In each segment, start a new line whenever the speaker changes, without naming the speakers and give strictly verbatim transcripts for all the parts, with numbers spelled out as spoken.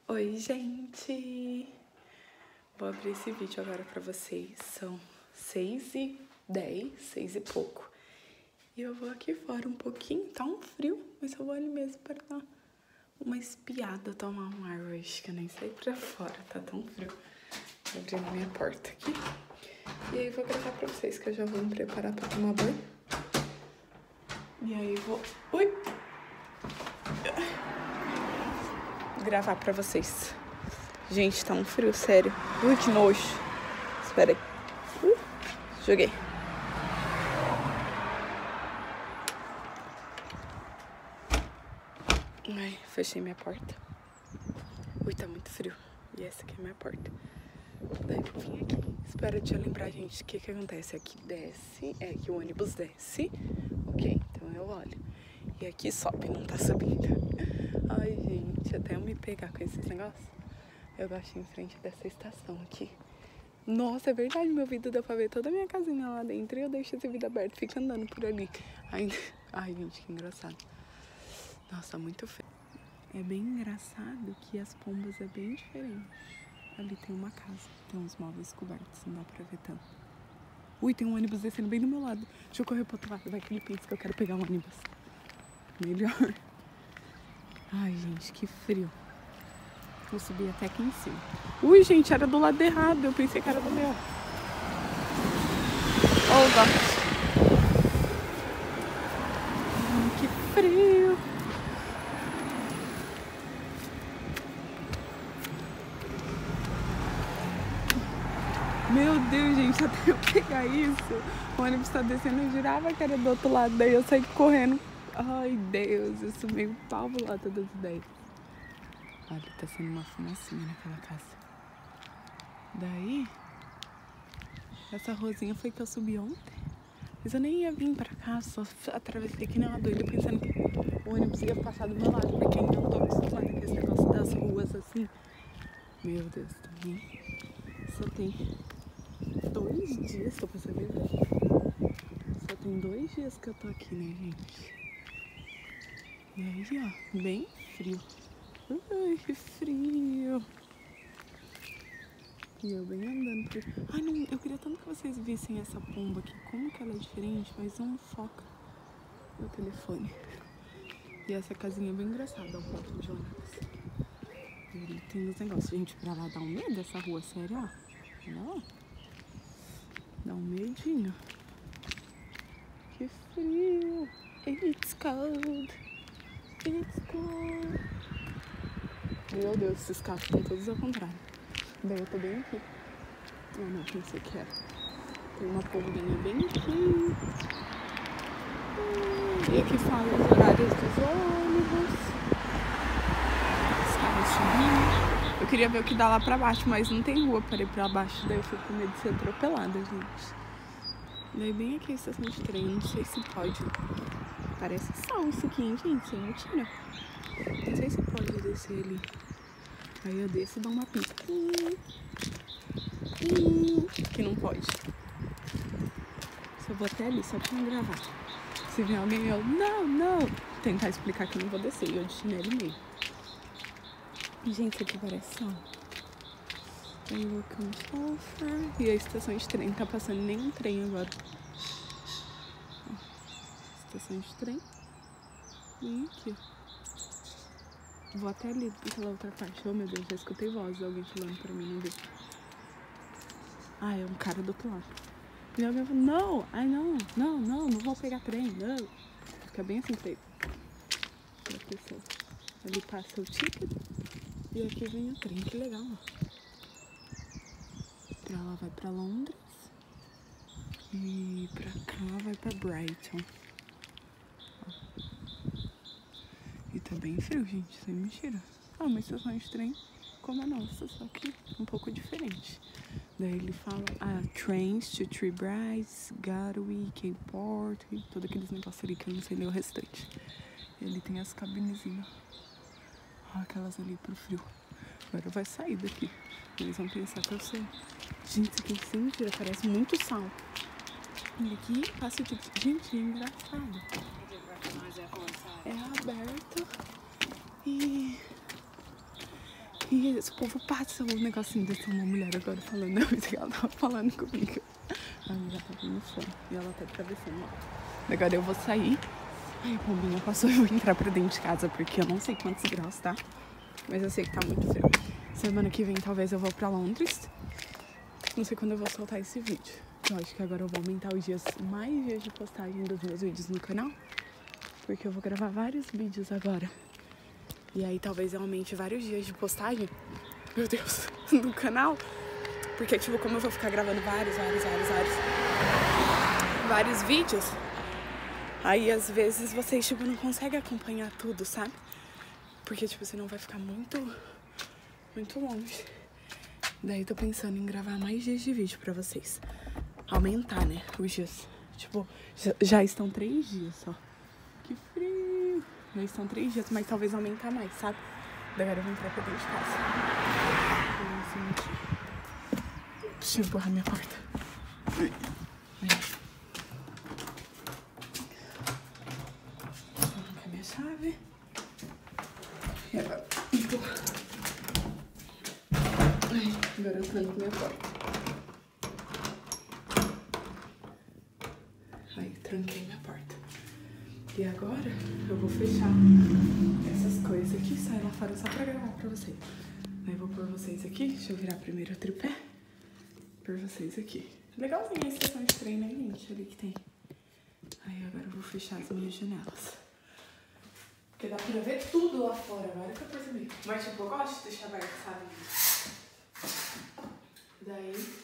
Oi, gente! Vou abrir esse vídeo agora pra vocês. São seis e dez, seis e pouco. E eu vou aqui fora um pouquinho. Tá um frio, mas eu vou ali mesmo para dar uma espiada, tomar um ar hoje, que eu nem saí pra fora, tá tão frio. Vou abrir a minha porta aqui. E aí vou gravar pra vocês, que eu já vou me preparar pra tomar banho. E aí vou... Ui! Gravar pra vocês. Gente, tá um frio, sério. Ui, que nojo. Espera aí. Uh, joguei. Ai, fechei minha porta. Ui, tá muito frio. E essa aqui é a minha porta. Daí eu vim aqui. Espera, deixa eu lembrar, gente, o que que acontece. Aqui desce, é que o ônibus desce. Ok, então eu olho. E aqui sobe, não tá subindo. Ai, gente, até eu me pegar com esses negócios. Eu gosto em frente dessa estação aqui. Nossa, é verdade, meu vidro dá pra ver toda a minha casinha lá dentro. E eu deixo esse vidro aberto, fico andando por ali. Ai, ai, gente, que engraçado. Nossa, muito feio. É bem engraçado que as pombas é bem diferente. Ali tem uma casa, tem uns móveis cobertos, não dá pra ver tanto. Ui, tem um ônibus descendo bem do meu lado. Deixa eu correr pro outro lado, vai que ele pensa que eu quero pegar o ônibus. Melhor. Ai, gente, que frio. Vou subir até aqui em cima. Ui, gente, era do lado errado. Eu pensei que era do meu. Oh, gosto. Hum, que frio. Meu Deus, gente, até eu pegar isso. O ônibus tá descendo, eu jurava que era do outro lado. Daí eu saí correndo. Ai, Deus, eu sou meio pavulada das ideias. Olha, tá sendo uma fumacinha naquela casa. Daí, essa ruazinha foi que eu subi ontem. Mas eu nem ia vir pra cá, só atravessei aqui na doida, pensando que o ônibus ia passar do meu lado, porque ainda não tô acostumada com esse negócio das ruas assim. Meu Deus, também. Só tem dois dias, tô pra saber. Só tem dois dias que eu tô aqui, né, gente? E aí, ó, bem frio. Ai, que frio. E eu bem andando por... Ai, não, eu queria tanto que vocês vissem essa pomba aqui, como que ela é diferente, mas não foca no telefone. E essa casinha é bem engraçada, o ponto de ônibus. E ele tem os negócios, gente, pra lá dá um medo dessa rua, sério, ó. Olha lá. Dá um medinho. Que frio. It's cold. It's cold. Meu Deus, esses carros estão todos ao contrário. Daí eu tô bem aqui. Ah, não, pensei que era. Tem uma pombinha bem aqui. E aqui fala os horários dos ônibus. Os carros subindo. Eu queria ver o que dá lá pra baixo, mas não tem rua para ir pra baixo. Daí eu fico com medo de ser atropelada, gente. Daí bem aqui a estação de trem, não sei se pode. Parece sal isso aqui, hein, gente? Sem mentira. Não sei se pode descer ali. Aí eu desço e dou uma pista. Que não pode. Só vou até ali, só pra gravar. Se vem alguém, eu, não, não. Tentar explicar que eu não vou descer. E eu de chinelo e meio. Gente, isso aqui parece sal. Aí eu vou com e a estação de trem. Tá passando nenhum trem agora. Ó, estação de trem. E aqui. Vou até ali pela outra parte. Oh, meu Deus, já escutei voz de alguém falando pra mim, não deu. Ah, é um cara do outro lado. E alguém falou, não, ai não, não, não, não vou pegar trem, não. Fica bem assim feito. Ali passa o ticket e aqui vem o trem, que legal, ó. Pra lá vai pra Londres e pra cá vai pra Brighton. Ó. E tá bem frio, gente, sem mentira. Ah, uma estação de trem como a nossa, só que um pouco diferente. Daí ele fala, ah, trains to Three Brides, Gatwick, Cape Port, e todos aqueles negócios ali que eu não sei ler o restante. Ele tem as cabinezinhas. Ó, aquelas ali pro frio. Agora vai sair daqui. Eles vão pensar que eu sou... Gente, isso aqui sem mentira, parece muito sal. E aqui passa o ticket. Gente, é engraçado. É aberto. E... E esse povo passa o negocinho dessa uma mulher agora falando, não, isso que ela tava falando comigo. A amiga tá no fone e ela tá atravessando lá. Agora eu vou sair. Aí a pombinha passou e eu vou entrar pra dentro de casa, porque eu não sei quantos graus tá. Mas eu sei que tá muito frio. Semana que vem talvez eu vou pra Londres. Não sei quando eu vou soltar esse vídeo. Eu acho que agora eu vou aumentar os dias, mais dias de postagem dos meus vídeos no canal. Porque eu vou gravar vários vídeos agora. E aí talvez eu aumente vários dias de postagem, meu Deus, no canal. Porque, tipo, como eu vou ficar gravando vários, vários, vários, vários, vários vídeos, aí às vezes vocês, tipo, não conseguem acompanhar tudo, sabe? Porque, tipo, senão vai ficar muito, muito longe. Daí tô pensando em gravar mais dias de vídeo pra vocês. Aumentar, né, os dias. Tipo, já, já estão três dias só. Que frio. Já estão três dias, mas talvez aumentar mais, sabe? Daí agora eu vou entrar pra dentro de casa. Deixa eu empurrar minha porta. Aí. Vou arrancar minha chave. E agora empurra. Ai, agora eu tranco minha porta. Aí, tranquei minha porta. E agora eu vou fechar essas coisas aqui, sair lá fora só pra gravar pra vocês. Aí eu vou pôr vocês aqui, deixa eu virar primeiro o tripé. Pôr vocês aqui. Legalzinha a estação de trem, né, gente? Ali que tem. Aí agora eu vou fechar as minhas janelas. Porque dá pra ver tudo lá fora, agora que eu percebi. Mas tipo, eu gosto de deixar aberto, sabe? Daí...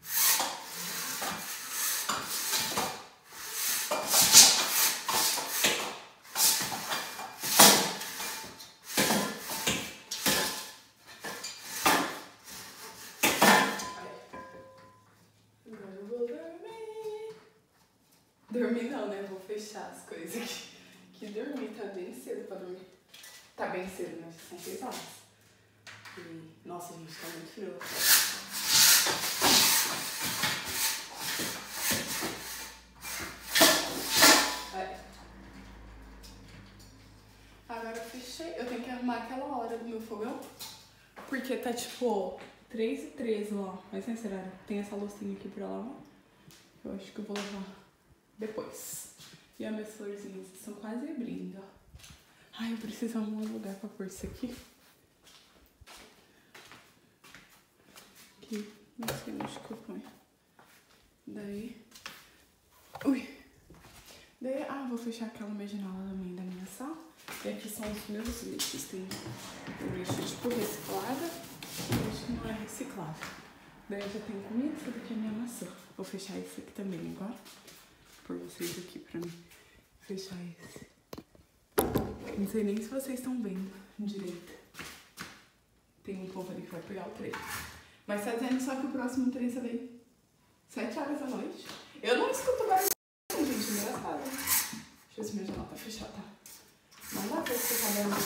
Dormir não, né? Vou fechar as coisas aqui. Que dormir tá bem cedo pra dormir. Tá bem cedo, né? São seis horas. E, nossa, gente, tá muito frio. Aí. Agora eu fechei. Eu tenho que arrumar aquela hora do meu fogão. Porque tá tipo três e treze lá. Mas sem ser horário. Tem essa loucinha aqui pra lavar. Eu acho que eu vou lavar depois. E as minhas florzinhas estão quase abrindo, ó. Ai, eu preciso arrumar um lugar pra pôr isso aqui. Aqui, não sei onde que eu ponho. Daí... Ui! Daí, ah, vou fechar aquela minha janela também da minha sala. E aqui são os meus lixos. Tem um lixo tipo reciclado. Eu acho que não é reciclável. Daí eu já tenho comida, essa daqui é minha maçã. Vou fechar esse aqui também agora. Por vocês aqui pra mim fechar esse. Não sei nem se vocês estão vendo direito. Tem um povo ali que vai pegar o trem. Mas tá dizendo só que o próximo trem só vem sete horas da noite. Eu não escuto barulho, gente, engraçado. Deixa eu ver se minha janela tá fechada, tá? Não dá pra escutar barulho.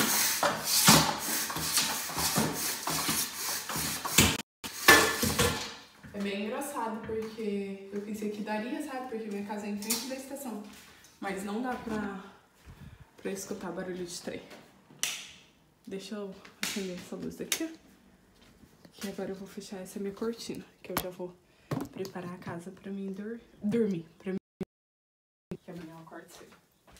É bem engraçado, porque eu pensei que daria, sabe? Porque minha casa é em frente da estação. Mas não dá pra, pra escutar barulho de trem. Deixa eu acender essa luz daqui. Que agora eu vou fechar essa minha cortina. Que eu já vou preparar a casa pra mim dur dormir. Pra mim, que amanhã eu acordo cedo.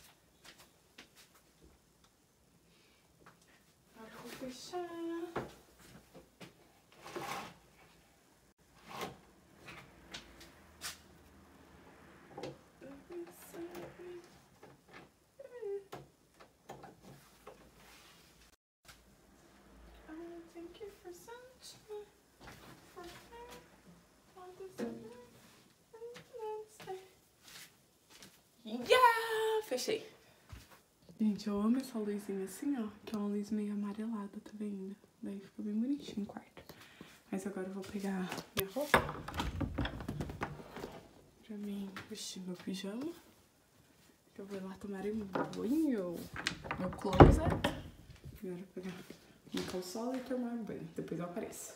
Agora eu vou fechar. Yeah! Fechei. Gente, eu amo essa luzinha assim, ó. Que é uma luz meio amarelada, tá vendo? Daí fica bem bonitinho o quarto. Mas agora eu vou pegar minha roupa pra mim vestir meu pijama. Que eu vou lá tomar um banho. Meu closet. Agora eu vou pegar meu calçola e tomar um banho. Depois eu apareço.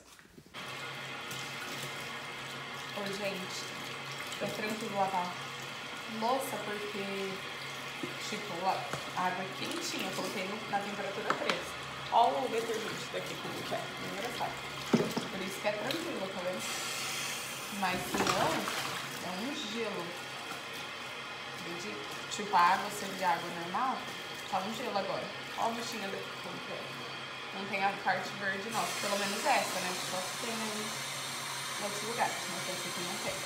Oi, gente. Eu tranquilo lavar louça porque, tipo, a água é quentinha. Eu coloquei na temperatura três. Olha o detergente daqui como que é, é engraçado. Por isso que é tranquilo, tá vendo? Mas se não, é um gelo. De, tipo, a água sendo de água normal, tá um gelo agora. Olha a buchinha daqui como que é. Não tem a parte verde não, pelo menos essa, né? Só que tem em outros lugares, mas essa aqui não tem.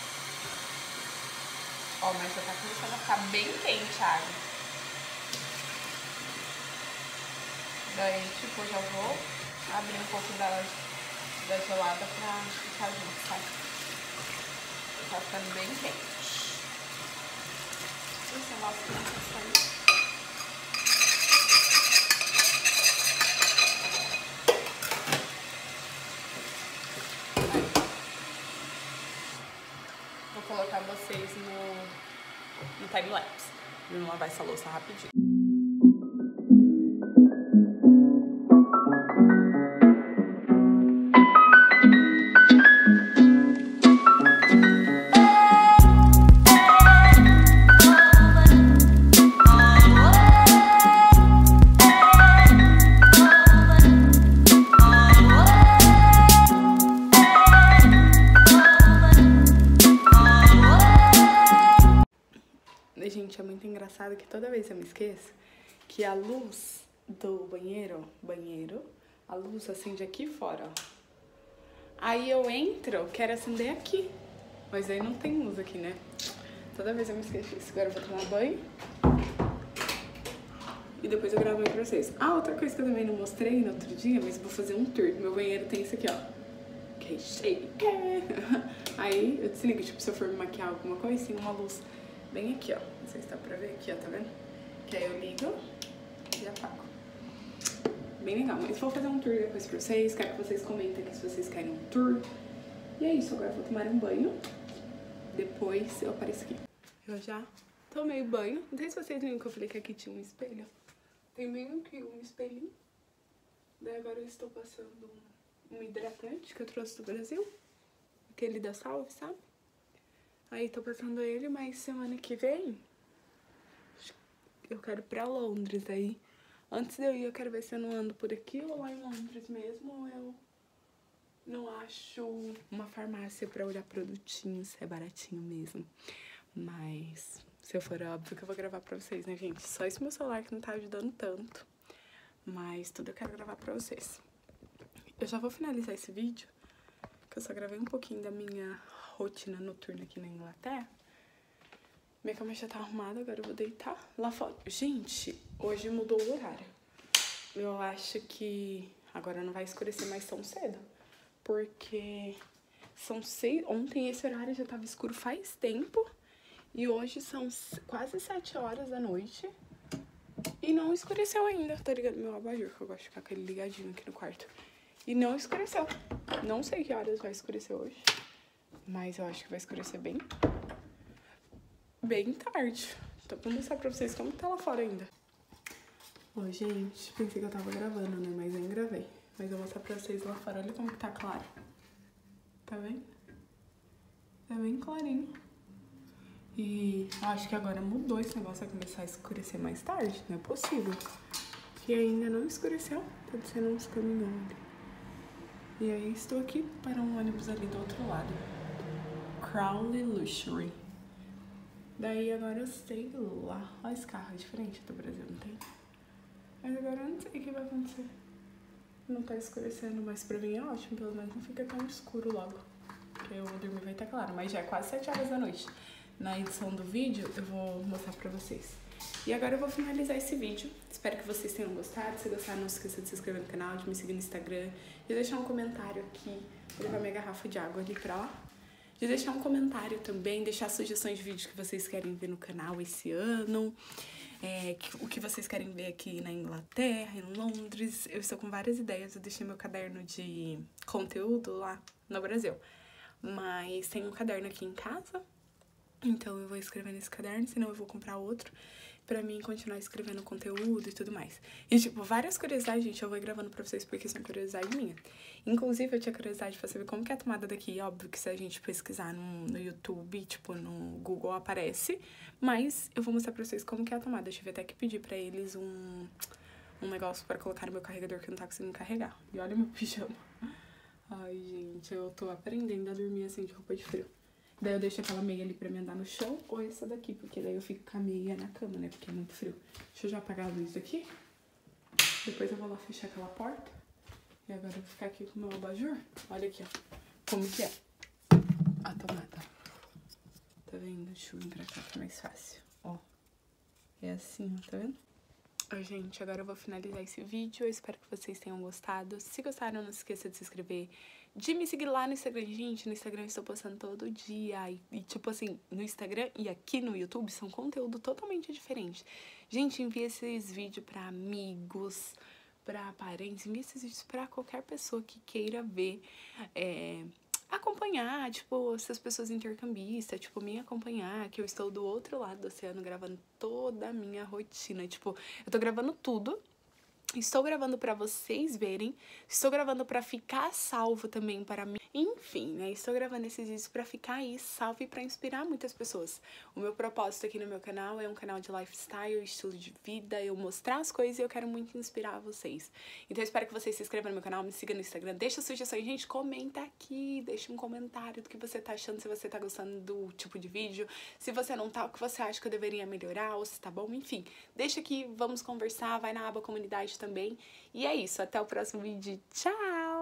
Ó, mas já tá começando a ficar bem quente a água. Daí, tipo, eu já vou abrir um pouco da, da gelada pra ficar junto, sabe? Tá ficando bem quente. Esse nosso que não tá saindo. Vou colocar vocês no, no time-lapse. Vamos lavar essa louça rapidinho. Gente, é muito engraçado que toda vez eu me esqueço que a luz do banheiro, banheiro, a luz acende aqui fora, ó. Aí eu entro, quero acender aqui, mas aí não tem luz aqui, né? Toda vez eu me esqueço disso. Agora eu vou tomar banho e depois eu gravo aí pra vocês. Ah, outra coisa que eu também não mostrei no outro dia, mas vou fazer um tour. Meu banheiro tem isso aqui, ó. Que shake. Aí eu desligo, tipo, se eu for me maquiar alguma coisa, tem uma luz bem aqui, ó. Não sei se dá pra ver aqui, ó, tá vendo? Que aí eu ligo e apago. Bem legal, mas vou fazer um tour depois pra vocês. Quero que vocês comentem aqui se vocês querem um tour. E é isso, agora eu vou tomar um banho. Depois eu apareço aqui. Eu já tomei banho. Não sei se vocês viram que eu falei que aqui tinha um espelho. Tem bem aqui um espelhinho. Daí agora eu estou passando um, um hidratante que eu trouxe do Brasil. Aquele da Salve, sabe? Aí tô passando ele, mas semana que vem eu quero ir pra Londres. Aí antes de eu ir, eu quero ver se eu não ando por aqui ou lá em Londres mesmo. Ou eu não acho uma farmácia pra olhar produtinhos, se é baratinho mesmo. Mas se eu for, é óbvio que eu vou gravar pra vocês, né, gente? Só esse meu celular que não tá ajudando tanto. Mas tudo eu quero gravar pra vocês. Eu já vou finalizar esse vídeo, que eu só gravei um pouquinho da minha rotina noturna aqui na Inglaterra. Minha cama já tá arrumada, agora eu vou deitar lá fora. Gente, hoje mudou o horário. Eu acho que agora não vai escurecer mais tão cedo. Porque são seis... Ontem esse horário já tava escuro faz tempo. E hoje são quase sete horas da noite. E não escureceu ainda. Tá ligado? Meu abajur, que eu gosto de ficar com ele ligadinho aqui no quarto. E não escureceu. Não sei que horas vai escurecer hoje. Mas eu acho que vai escurecer bem, bem tarde. Então, vou mostrar pra vocês como tá lá fora ainda. Ó, gente, pensei que eu tava gravando, né? Mas nem gravei. Mas eu vou mostrar pra vocês lá fora. Olha como que tá claro. Tá vendo? Tá bem clarinho. E eu acho que agora mudou esse negócio, vai começar a escurecer mais tarde. Não é possível. Que ainda não escureceu. Tá descendo uns caminhões ali. E aí estou aqui para um ônibus ali do outro lado. Crowley Luxury. Daí agora eu sei lá. Olha esse carro, é diferente do Brasil, não tem? Mas agora eu não sei o que vai acontecer. Não tá escurecendo, mas pra mim é ótimo. Pelo menos não fica tão escuro logo. Porque eu vou dormir, vai estar claro. Mas já é quase sete horas da noite. Na edição do vídeo eu vou mostrar pra vocês. E agora eu vou finalizar esse vídeo. Espero que vocês tenham gostado. Se gostaram, não se esqueça de se inscrever no canal, de me seguir no Instagram. De deixar um comentário aqui. Vou levar minha garrafa de água ali pra lá. De deixar um comentário também, deixar sugestões de vídeos que vocês querem ver no canal esse ano. É, que, o que vocês querem ver aqui na Inglaterra, em Londres. Eu estou com várias ideias. Eu deixei meu caderno de conteúdo lá no Brasil. Mas tem um caderno aqui em casa. Então eu vou escrever nesse caderno, senão eu vou comprar outro pra mim continuar escrevendo conteúdo e tudo mais. E, tipo, várias curiosidades, gente, eu vou gravando pra vocês porque são curiosidade minha. Inclusive, eu tinha curiosidade pra saber como que é a tomada daqui. Óbvio que se a gente pesquisar no, no YouTube, tipo, no Google aparece. Mas eu vou mostrar pra vocês como que é a tomada. Eu tive até que pedir pra eles um, um negócio pra colocar no meu carregador que não tá conseguindo carregar. E olha meu pijama. Ai, gente, eu tô aprendendo a dormir assim de roupa de frio. Daí eu deixo aquela meia ali pra me andar no chão ou essa daqui, porque daí eu fico com a meia na cama, né? Porque é muito frio. Deixa eu já apagar a luz aqui. Depois eu vou lá fechar aquela porta. E agora eu vou ficar aqui com o meu abajur. Olha aqui, ó. Como que é a tomada. Tá vendo? Deixa eu vir pra cá que é mais fácil. Ó. É assim, ó. Tá vendo? Oi, gente, agora eu vou finalizar esse vídeo. Eu espero que vocês tenham gostado. Se gostaram, não se esqueça de se inscrever, de me seguir lá no Instagram. Gente, no Instagram eu estou postando todo dia. E, e, tipo assim, no Instagram e aqui no YouTube são conteúdo totalmente diferente. Gente, envia esses vídeos pra amigos, pra parentes. Envia esses vídeos pra qualquer pessoa que queira ver, é... acompanhar, tipo, essas pessoas intercambistas, tipo, me acompanhar, que eu estou do outro lado do oceano gravando toda a minha rotina, tipo, eu tô gravando tudo, estou gravando pra vocês verem, estou gravando pra ficar salvo também para mim, enfim, né, estou gravando esses vídeos pra ficar aí salvo e pra inspirar muitas pessoas. O meu propósito aqui no meu canal é um canal de lifestyle, estilo de vida, eu mostrar as coisas e eu quero muito inspirar vocês. Então eu espero que vocês se inscrevam no meu canal, me sigam no Instagram, deixa sugestões, gente, comenta aqui, deixa um comentário do que você tá achando, se você tá gostando do tipo de vídeo, se você não tá, o que você acha que eu deveria melhorar, ou se tá bom, enfim, deixa aqui, vamos conversar, vai na aba comunidade também, e é isso, até o próximo vídeo, tchau!